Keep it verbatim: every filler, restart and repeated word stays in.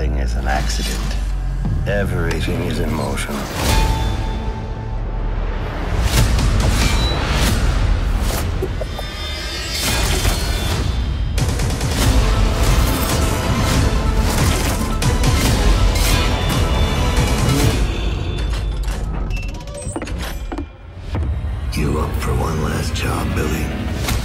Nothing is an accident. Everything is in motion. You up for one last job, Billy?